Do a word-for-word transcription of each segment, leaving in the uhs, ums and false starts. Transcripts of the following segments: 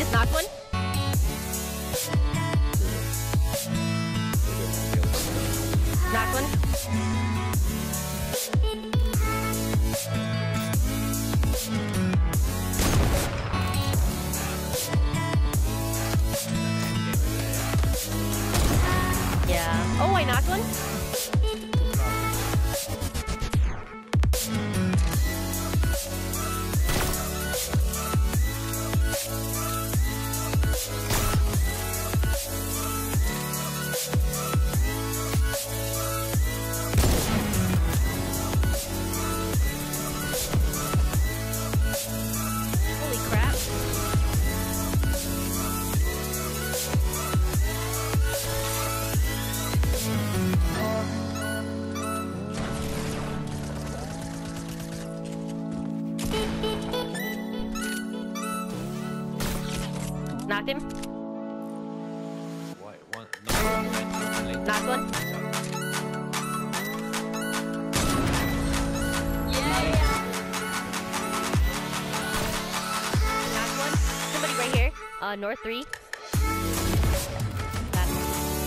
Knocked one. Knocked one. Yeah. Oh, I knocked one. Holy crap. Knocked him. What? One? No. Knocked one. Yeah. Knocked one. Somebody right here. Uh, north three. Got him.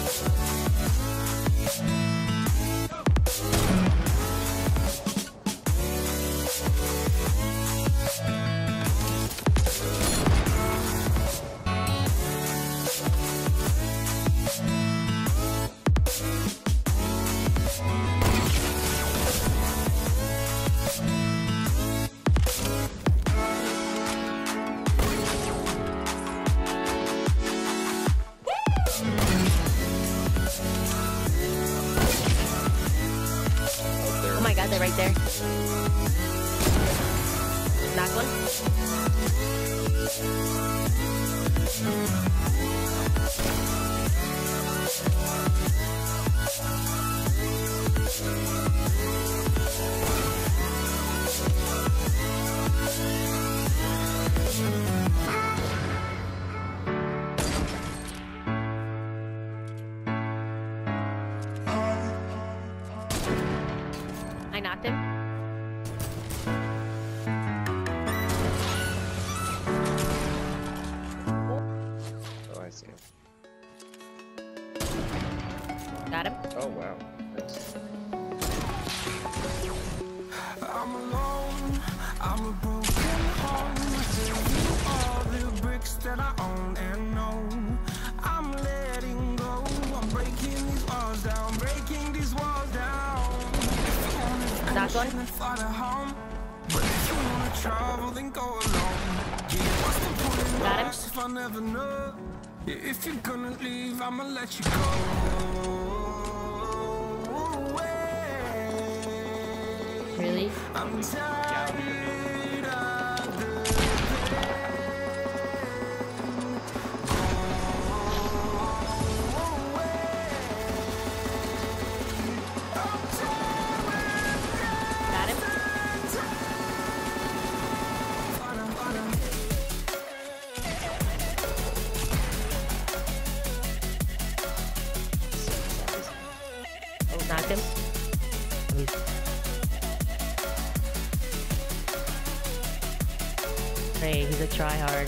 Oh my god, they're right there. Knock one. I knocked him. Oh, I see him. Got him. Oh, wow. Nice. I'm alone, I'm a broken home. You all the bricks that I own and know. I'm letting go, I'm breaking these walls down, breaking these walls down. Knocked one. Far to home, but if you wanna travel, then go alone. Yeah, what's the point in Got him. life if I never know? Yeah, if you're gonna leave, I'ma let you go. Really? I'm tired of the pain. Got him. Knocked him. Hey, he's a tryhard.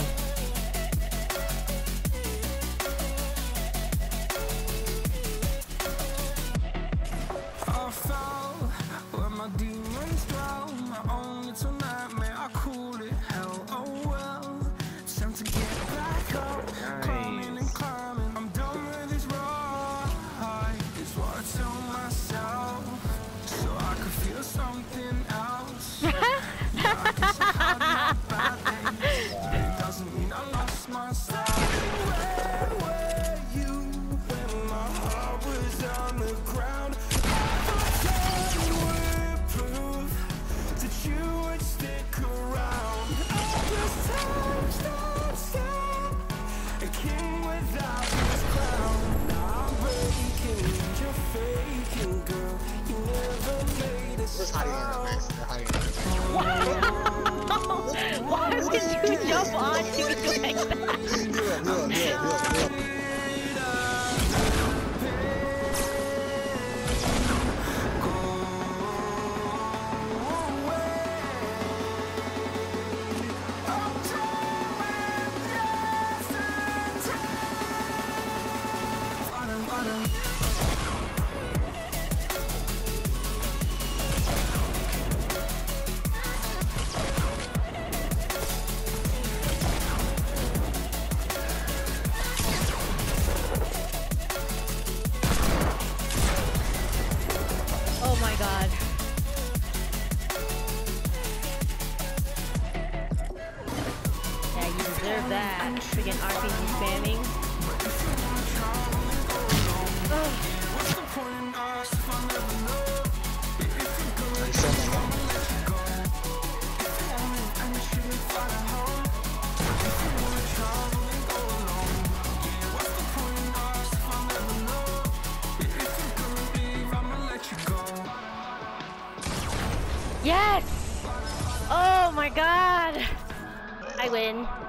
I fell where my demons dwell. My own little nightmare, I call it hell. Oh well, it's time to get back up. Climbing and climbing, I'm done with this ride. Is what I tell myself, so I could feel something else. Yeah, I guess I had my bad days, but it doesn't mean I lost myself. Where were you when my heart was on the ground? That you would stick around. This time, stop, stop. A king without his crown. Now I'm breaking, you're faking, girl. You never made a sound. Why did you jump onto it like that? Do it, do it, do it, do it. fucking R P G spamming. Ugh. Yes! Oh my god! I win.